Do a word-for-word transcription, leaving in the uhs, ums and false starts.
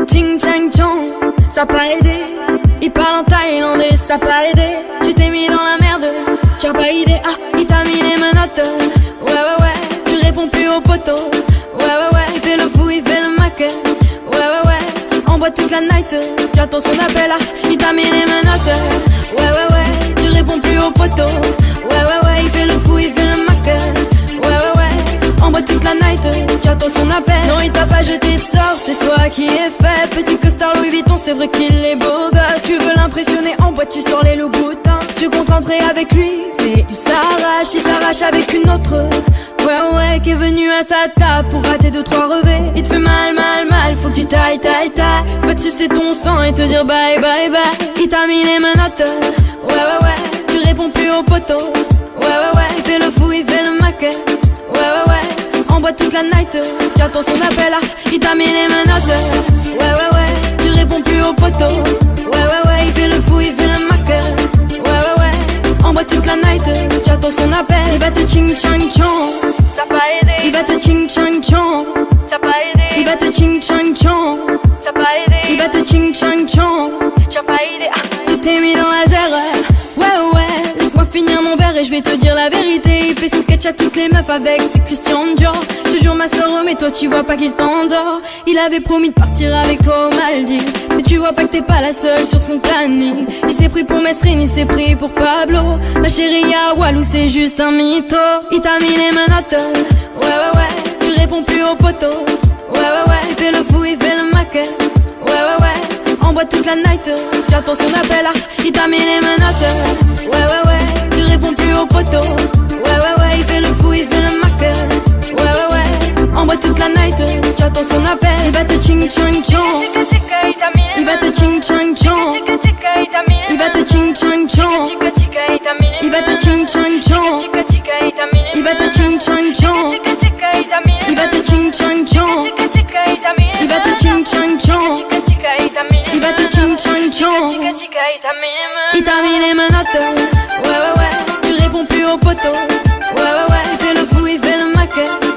ching chang chong, ça pas aidé. Il parle en thaïlandais, ça pas aidé. Tu t'es mis dans la merde, t'as pas idée. Ah, il t'a mis les menottes. Ouais ouais ouais, tu réponds plus au poteau. Ouais ouais ouais, il fait le fou, il fait le mac. Ouais ouais ouais, on boit toute la night. J'attends son appel, ah, il t'a mis les menottes. Ouais ouais ouais, tu réponds plus au poteau. Ouais ouais ouais, il fait le fou, il fait le mac. Ouais ouais ouais, on boit toute la night. J'attends son appel. Non, il t'a pas jeté de sort, c'est toi qui es fait. Petit costard Louis Vuitton, c'est vrai qu'il est beau gosse. Tu veux l'impressionner en boîte, tu sors les loups boutins. Tu comptes rentrer avec lui, mais il s'arrache, il s'arrache avec une autre. Ouais ouais, qui est venu à sa table pour rater deux trois revêts. Il te fait mal mal mal, faut que tu tailles tailles tailles. Va te sucer ton sang et te dire bye bye bye. Il t'a mis les menottes. Ouais ouais ouais, tu réponds plus au poteau. Ouais ouais ouais, il fait le fou, il fait le mac. Ouais ouais ouais, on boit toute la night. J'attends son appel, ah, il t'a mis les menottes. Ouais ouais ouais, tu réponds plus au poteau. Ouais ouais ouais, il fait le fou, il fait le mac. Ouais ouais ouais, on boit toute la night. J'attends son appel. Il va te ching chang chong, ça pas aidé. Il va te ching chang chong, ça pas aidé. Il va te ching chang chong, ça pas aidé. Il va te ching chang chong, t'as pas aidé. Ah, tout est mis dans la zère. Ouais ouais, laisse-moi finir mon verre et je vais te dire la vérité. Il fait son sketch à toutes les meufs avec ses Christian Dior. Je te jure ma soeur, mais toi tu vois pas qu'il t'endort. Il avait promis de partir avec toi aux Maldives, mais tu vois pas que t'es pas la seule sur son planning. Il s'est pris pour Mesrine, il s'est pris pour Pablo. Ma chérie à Walou c'est juste un mytho. Il t'a mis les menottes. Ouais ouais ouais, tu réponds plus au poteau. Ouais ouais ouais, il fait le fou, il fait le mac. Ouais ouais ouais, on boit toute la night. J'attends son appel, ah, il t'a mis les menottes. Ouais ouais ouais, tu réponds plus au poteau. Ouais ouais ouais, il fait le fou, il fait le mac. Ouais ouais ouais, on boit toute la night. J'attends son appel. Il va te ching chang chong, il va te ching chang chong, il va te ching chang chong, il va te ching chang chong, il va te ching chang chong, il va te ching chang chong, il va te ching chang chong, il va te ching chang chong. Il t'a mis les menottes. Ouais ouais ouais, tu réponds plus au poteau. Ouais ouais ouais, il fait le fou, il fait le mac.